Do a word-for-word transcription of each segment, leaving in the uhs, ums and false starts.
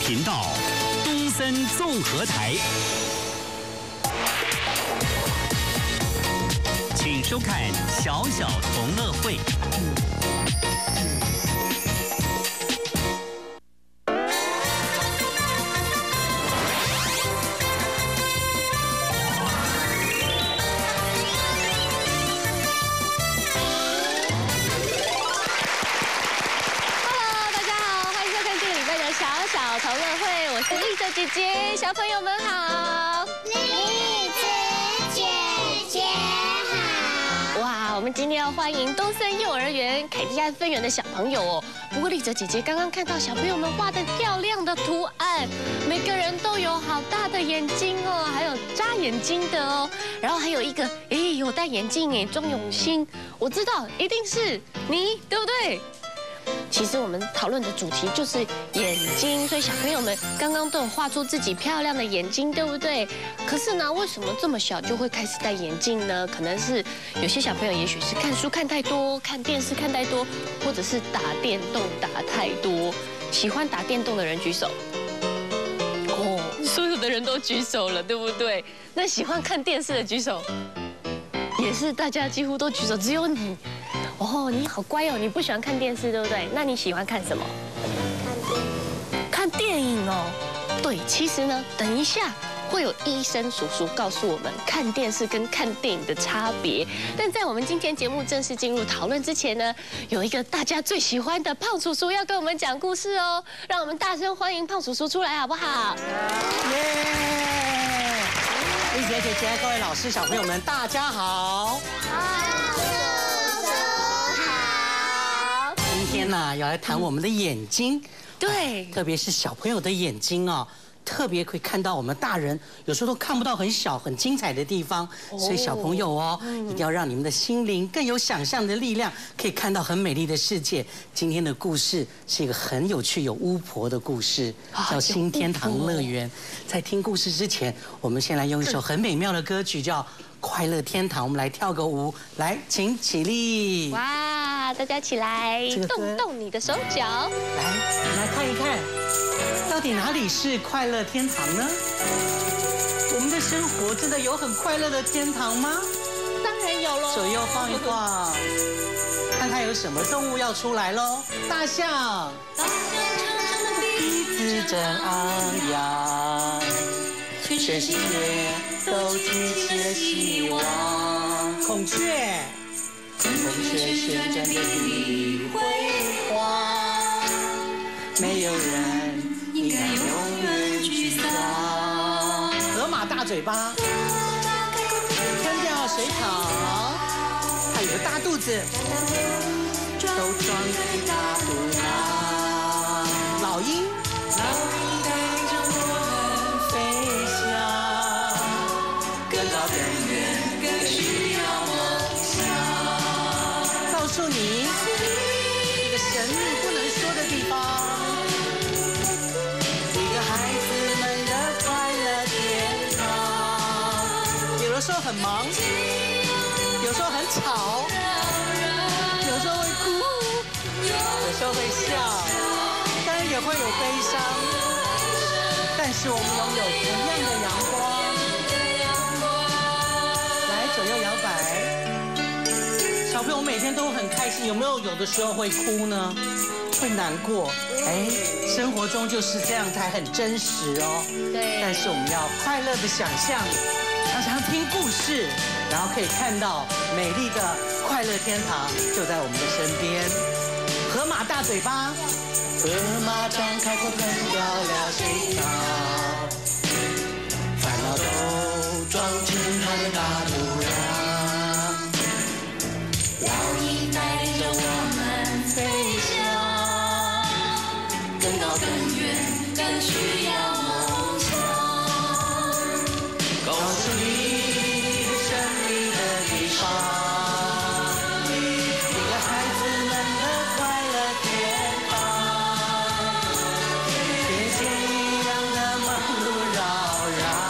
频道，东森综合台，请收看小小同乐会。 同乐会，我是丽哲姐姐，小朋友们好。 丽哲姐姐好。 哇，我们今天要欢迎东森幼儿园凯蒂安分园的小朋友哦。不过丽哲姐姐刚刚看到小朋友们画的漂亮的图案，每个人都有好大的眼睛哦，还有扎眼睛的哦，然后还有一个哎有戴眼镜哎，庄永新，我知道一定是你，对不对？其实我们讨论的主题就是眼睛，所以小朋友们刚刚都有画出自己漂亮的眼睛，对不对？可是呢，为什么这么小就会开始戴眼镜呢？可能是有些小朋友也许是看书看太多，看电视看太多，或者是打电动打太多。喜欢打电动的人举手。哦，所有的人都举手了，对不对？那喜欢看电视的举手，也是大家几乎都举手，只有你。哦，你好乖哦，你不喜欢看电视，对不对？那你喜欢看什么？看电影。看电影哦。对，其实呢，等一下会有医生叔叔告诉我们看电视跟看电影的差别。但在我们今天节目正式进入讨论之前呢，有一个大家最喜欢的胖叔叔要跟我们讲故事哦，让我们大声欢迎胖叔叔出来好不好？ 耶！丽姐姐姐，各位老师、小朋友们，大家好。 好。 今天呢，要来谈我们的眼睛， 对， 特别是小朋友的眼睛哦，特别可以看到我们大人有时候都看不到很小、很精彩的地方，所以小朋友哦，一定要让你们的心灵更有想象的力量，可以看到很美丽的世界。今天的故事是一个很有趣、有巫婆的故事，叫《新天堂乐园》。在听故事之前，我们先来用一首很美妙的歌曲，叫《快乐天堂》，我们来跳个舞，来，请起立。 哇，大家起来，动动你的手脚。 来，我们来看一看，到底哪里是快乐天堂呢？我们的生活真的有很快乐的天堂吗？ 当然有喽。 左右晃一晃，看看有什么动物要出来喽。大象，鼻子真昂扬，全世界都举起了希望。孔雀，孔雀旋转着地辉煌，没有人应该永远沮丧。河马大嘴巴，干掉水草，它有个大肚子，都装进大肚囊。老鹰，老鹰带着我们飞翔，更高更远更需要梦想。告诉你一个神秘不能说的地方，一个孩子们的快乐天堂。有的时候很忙，有时候很吵，有时候会哭，有时候会笑，当然也会有悲伤，但是我们拥有同样的阳光。来，左右摇摆。小朋友每天都很开心，有没有有的时候会哭呢？会难过？哎，生活中就是这样才很真实哦。 对。 但是我们要快乐的想象，常常听故事，然后可以看到美丽的快乐天堂就在我们的身边。河马大嘴巴，河马张开口喷掉了水草，烦恼都装进它的大肚囊。老鹰带领着我们飞翔，更高更远更需要梦想。告诉你神秘的地方，一个孩子们的快乐天堂。天线一样的忙碌扰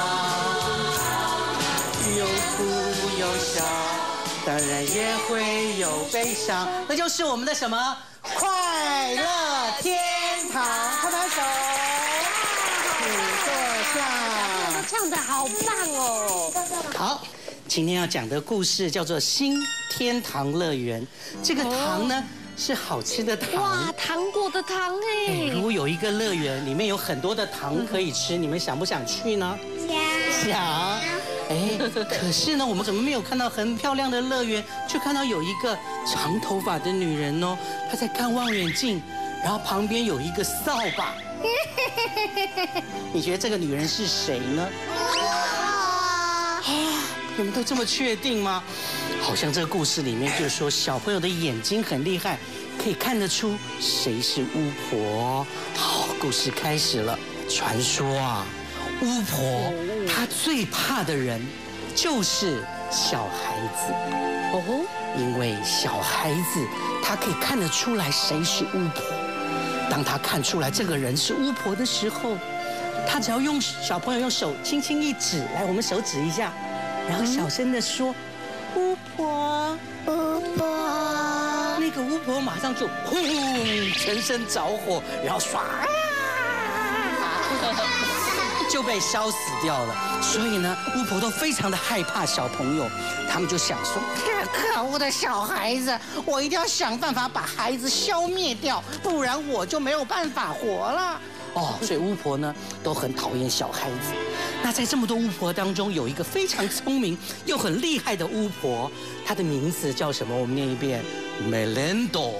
扰，有哭有笑，当然也会有悲伤，那就是我们的什么快乐天堂。拍拍手。 下。 唱得好棒哦！ 好，今天要讲的故事叫做《新天堂乐园》。这个糖呢是好吃的糖。 哇，糖果的糖哎！ 如果有一个乐园，里面有很多的糖可以吃，你们想不想去呢？想。想。哎，可是呢，我们怎么没有看到很漂亮的乐园，却看到有一个长头发的女人哦，她在看望远镜，然后旁边有一个扫把。你觉得这个女人是谁呢？啊，你们都这么确定吗？好像这个故事里面就说小朋友的眼睛很厉害，可以看得出谁是巫婆。好，故事开始了。传说啊，巫婆她最怕的人就是小孩子哦，因为小孩子他可以看得出来谁是巫婆。当他看出来这个人是巫婆的时候，他只要用小朋友用手轻轻一指，来，我们手指一下，然后小声的说：“巫婆， 巫婆。” 那个巫婆马上就轰，全身着火，然后唰，就被烧死掉了。所以呢，巫婆都非常的害怕小朋友，他们就想说：可恶的小孩子，我一定要想办法把孩子消灭掉，不然我就没有办法活了。哦，所以巫婆呢都很讨厌小孩子。那在这么多巫婆当中，有一个非常聪明又很厉害的巫婆，她的名字叫什么？我们念一遍 ，Melendo。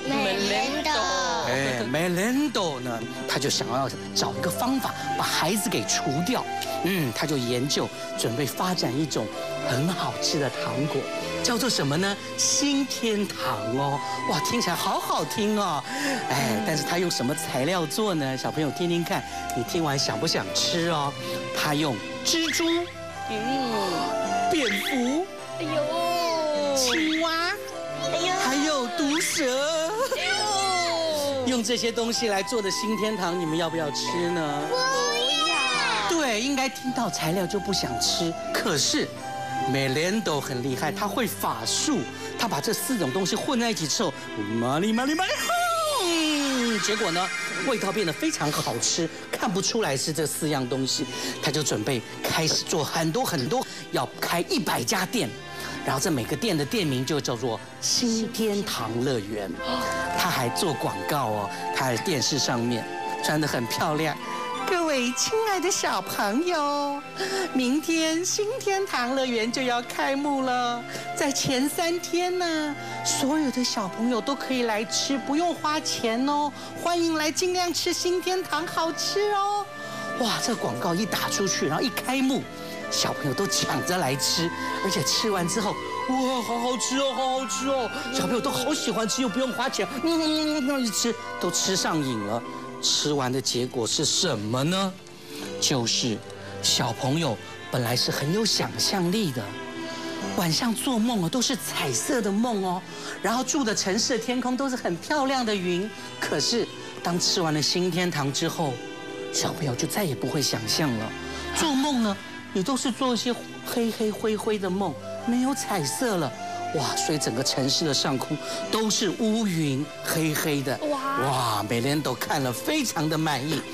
Melendo。 哎 ，Melendo 呢，他就想要找一个方法把孩子给除掉。嗯，他就研究，准备发展一种很好吃的糖果，叫做什么呢？新天堂哦，哇，听起来好好听哦。哎，但是他用什么材料做呢？小朋友听听看，你听完想不想吃哦？他用蜘蛛、嗯，蝙蝠，哎呦，青蛙，哎呦，还有毒蛇。用这些东西来做的新天堂，你们要不要吃呢？ 不要。 对，应该听到材料就不想吃。可是 Melendo 很厉害，他会法术，他把这四种东西混在一起之后，麻利麻利麻利轰，结果呢，味道变得非常好吃，看不出来是这四样东西。他就准备开始做很多很多，要开一百家店。然后这每个店的店名就叫做新天堂乐园，他还做广告哦，他的电视上面穿得很漂亮。各位亲爱的小朋友，明天新天堂乐园就要开幕了，在前三天呢，所有的小朋友都可以来吃，不用花钱哦，欢迎来尽量吃新天堂，好吃哦。哇，这个广告一打出去，然后一开幕，小朋友都抢着来吃，而且吃完之后，哇，好好吃哦，好好吃哦！小朋友都好喜欢吃，又不用花钱，嗯，那一吃都吃上瘾了。吃完的结果是什么呢？就是小朋友本来是很有想象力的，晚上做梦哦都是彩色的梦哦，然后住的城市的天空都是很漂亮的云。可是当吃完了新天堂之后，小朋友就再也不会想象了，做梦呢也都是做一些黑黑灰灰的梦，没有彩色了。哇，所以整个城市的上空都是乌云，黑黑的。哇哇，每人都看了非常的满意。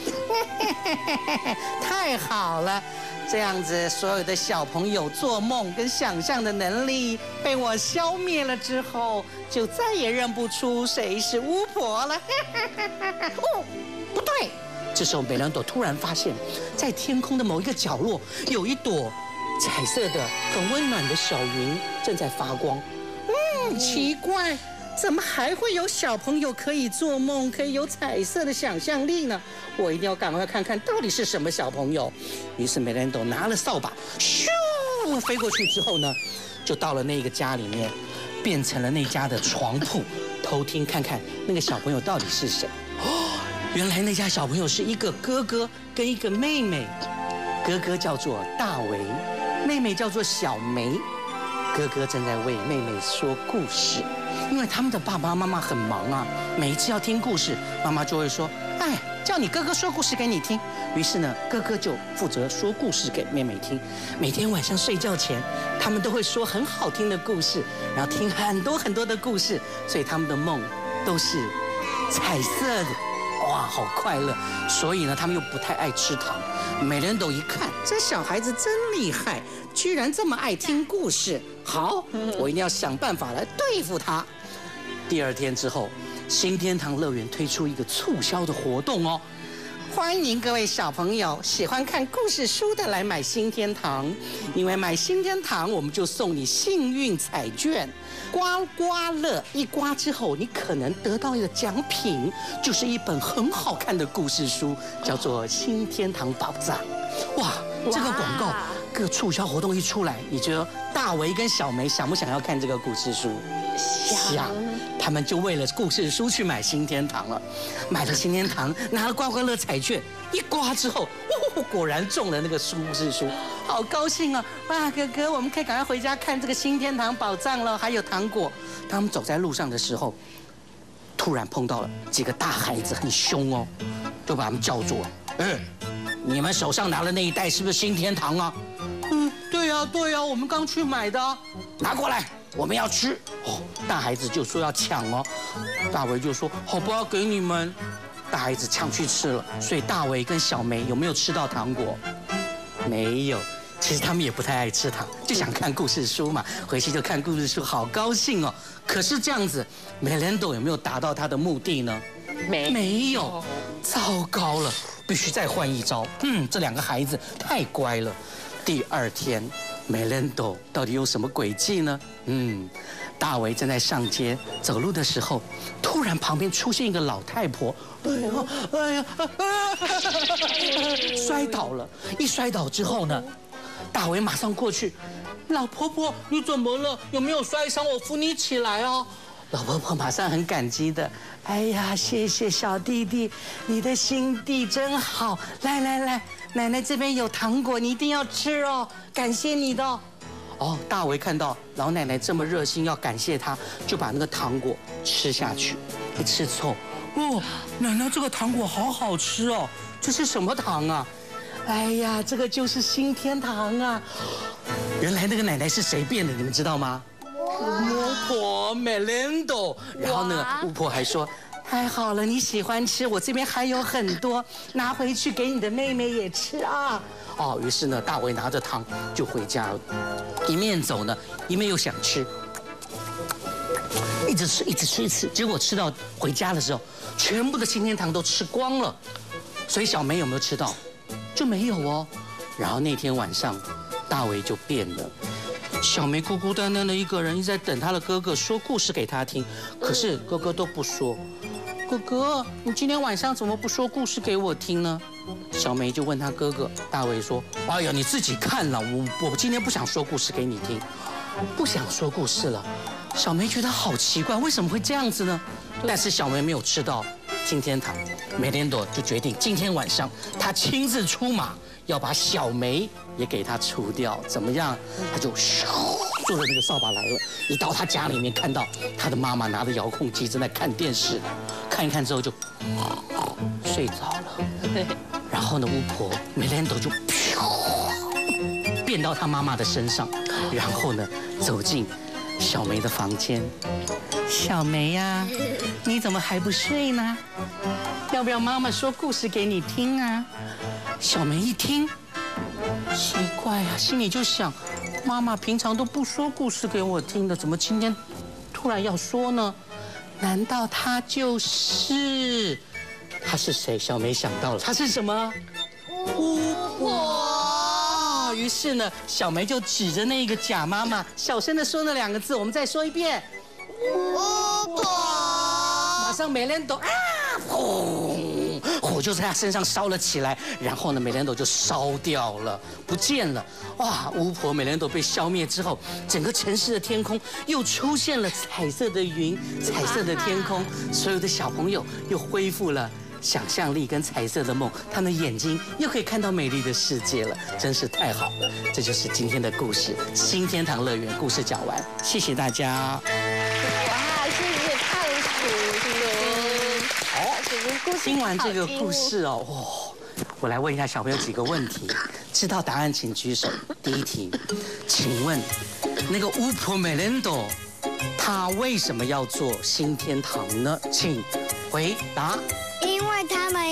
太好了，这样子所有的小朋友做梦跟想象的能力被我消灭了之后，就再也认不出谁是巫婆了。哦，不对。这时候，美兰朵突然发现，在天空的某一个角落，有一朵彩色的、很温暖的小云正在发光。嗯，奇怪，怎么还会有小朋友可以做梦，可以有彩色的想象力呢？我一定要赶快看看到底是什么小朋友。于是，美兰朵拿了扫把，咻，飞过去之后呢，就到了那个家里面，变成了那家的床铺，偷听看看那个小朋友到底是谁。哦，原来那家小朋友是一个哥哥跟一个妹妹，哥哥叫做大为，妹妹叫做小梅。哥哥正在为妹妹说故事，因为他们的爸爸妈妈很忙啊，每一次要听故事，妈妈就会说：“哎，叫你哥哥说故事给你听。”于是呢，哥哥就负责说故事给妹妹听。每天晚上睡觉前，他们都会说很好听的故事，然后听很多很多的故事，所以他们的梦都是彩色的。哇， 好快乐。所以呢，他们又不太爱吃糖。美莲斗一看，这小孩子真厉害，居然这么爱听故事。好，我一定要想办法来对付他。第二天之后，新天堂乐园推出一个促销的活动哦。欢迎各位小朋友喜欢看故事书的来买新天堂，因为买新天堂我们就送你幸运彩券，刮刮乐一刮之后，你可能得到一个奖品，就是一本很好看的故事书，叫做《新天堂宝藏》。哇，这个广告各促销活动一出来，你觉得大为跟小梅想不想要看这个故事书？想，他们就为了故事书去买新天堂了。买了新天堂，拿了刮刮乐彩券，一刮之后，哦，果然中了那个故事书，好高兴啊！哇，哥哥，我们可以赶快回家看这个新天堂宝藏了，还有糖果。当他们走在路上的时候，突然碰到了几个大孩子，很凶哦，就把他们叫住了。嗯，你们手上拿的那一袋是不是新天堂啊？嗯，对呀，对呀，我们刚去买的啊，拿过来。我们要吃哦，大孩子就说要抢哦，大为就说好吧，给你们。大孩子抢去吃了，所以大为跟小梅有没有吃到糖果？没有。其实他们也不太爱吃糖，就想看故事书嘛，回去就看故事书，好高兴哦。可是这样子，美莲斗有没有达到他的目的呢？没，没有。糟糕了，必须再换一招。嗯，这两个孩子太乖了。第二天。美莲斗到底有什么诡计呢？嗯，大为正在上街走路的时候，突然旁边出现一个老太婆，哎呀，哎呀，摔倒了。一摔倒之后呢，大为马上过去，老婆婆你怎么了？有没有摔伤？我扶你起来哦。老婆婆马上很感激的，哎呀，谢谢小弟弟，你的心地真好。来来来，奶奶这边有糖果，你一定要吃哦，感谢你的。哦，大为看到老奶奶这么热心，要感谢她，就把那个糖果吃下去。一吃之后，哦，奶奶这个糖果好好吃哦，这是什么糖啊？哎呀，这个就是新天堂啊！原来那个奶奶是谁变的，你们知道吗？巫婆美莲斗，然后呢，巫婆还说：“太好了，你喜欢吃，我这边还有很多，拿回去给你的妹妹也吃啊。”哦，于是呢，大为拿着糖就回家了，一面走呢，一面又想吃，一直吃，一直吃，一直吃，结果吃到回家的时候，全部的新天堂都吃光了。所以小梅有没有吃到？就没有哦。然后那天晚上，大为就变了。小梅孤孤单单的一个人，一直在等她的哥哥说故事给她听，可是哥哥都不说。哥哥，你今天晚上怎么不说故事给我听呢？小梅就问她哥哥，大为说：“哎呀，你自己看了，我我今天不想说故事给你听，不想说故事了。”小梅觉得好奇怪，为什么会这样子呢？但是小梅没有吃到新天堂，美莲斗就决定今天晚上她亲自出马，要把小梅也给她除掉。怎么样？她就咻，坐着那个扫把来了，一到她家里面，看到她的妈妈拿着遥控器正在看电视，看一看之后就睡着了。然后呢，巫婆美莲斗就变到她妈妈的身上，然后呢走进小梅的房间。小梅呀，你怎么还不睡呢？要不要妈妈说故事给你听啊？小梅一听，奇怪呀、啊，心里就想，妈妈平常都不说故事给我听的，怎么今天突然要说呢？难道她就是？她是谁？小梅想到了，她是什么？巫婆。于是呢，小梅就指着那个假妈妈，小声的说那两个字，我们再说一遍。巫婆。马上美莲斗啊，轰，火就在她身上烧了起来，然后呢，美莲斗就烧掉了，不见了。哇，巫婆美莲斗被消灭之后，整个城市的天空又出现了彩色的云，彩色的天空，所有的小朋友又恢复了想象力跟彩色的梦，他们眼睛又可以看到美丽的世界了，真是太好了！这就是今天的故事，新天堂乐园故事讲完，谢谢大家。 哇，谢谢胖鼠听。好， 听完这个故事哦，哇，我来问一下小朋友几个问题，知道答案请举手。第一题，请问那个巫婆美莲斗，她为什么要做新天堂呢？请回答。 因为他们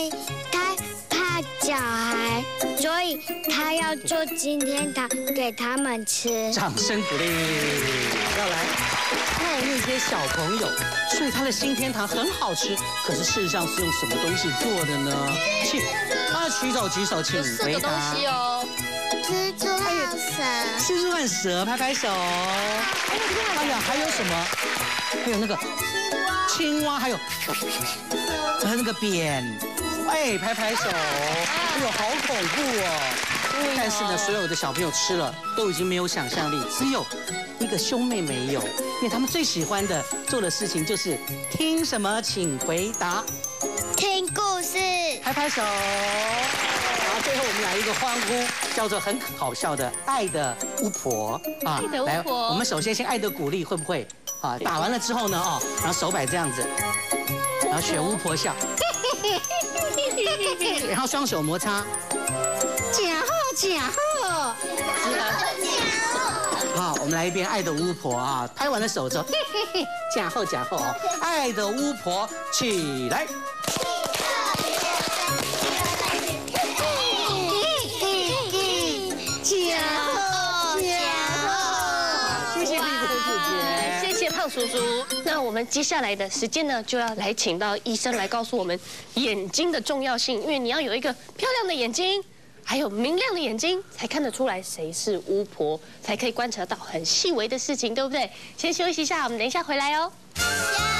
孩，所以他要做今天糖给他们吃。 掌声鼓励。要来爱那些小朋友，所以他的新天堂很好吃。可是事实上是用什么东西做的呢？请啊，举手举手，请回答。 东西哦， 蜘蛛和蛇。 蜘蛛和蛇，拍拍手。哎呀，还有什么？还有那个青蛙，还有还有那个扁。哎，拍拍手。哎呦，好恐怖哦！但是呢，所有的小朋友吃了都已经没有想象力，只有一个兄妹没有，因为他们最喜欢的做的事情就是听什么，请回答。 听故事。 拍拍手。然后最后我们来一个欢呼，叫做很好笑的爱的巫婆啊！ 爱的巫婆。 来，我们首先先爱的鼓励，会不会？啊，打完了之后呢，哦，然后手摆这样子，然后学巫婆笑，然后双手摩擦，假后假后，好，我们来一遍爱的巫婆啊！拍完了手之后，假后假后哦，爱的巫婆起来。 胖叔叔，那我们接下来的时间呢，就要来请到医生来告诉我们眼睛的重要性，因为你要有一个漂亮的眼睛，还有明亮的眼睛，才看得出来谁是巫婆，才可以观察到很细微的事情，对不对？先休息一下，我们等一下回来哦。